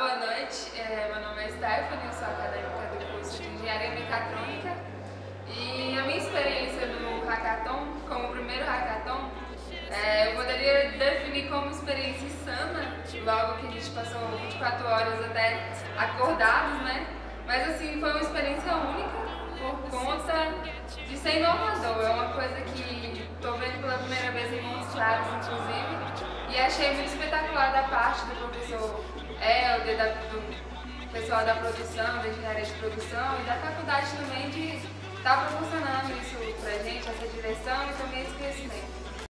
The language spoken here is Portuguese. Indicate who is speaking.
Speaker 1: boa noite. Meu nome é Stephanie, eu sou acadêmica do curso de Engenharia Mecatrônica e a minha experiência no Hackathon, como o primeiro Hackathon, eu poderia definir como experiência insana, logo que a gente passou 24 horas até acordados, né? Mas assim, foi uma experiência única por conta de ser inovador. É uma coisa que estou vendo pela primeira vez em Montes Claros, inclusive, e achei muito espetacular da parte do professor Helder, do pessoal da produção, da engenharia de produção e da faculdade também de estar proporcionando isso pra gente, essa direção e também esse conhecimento.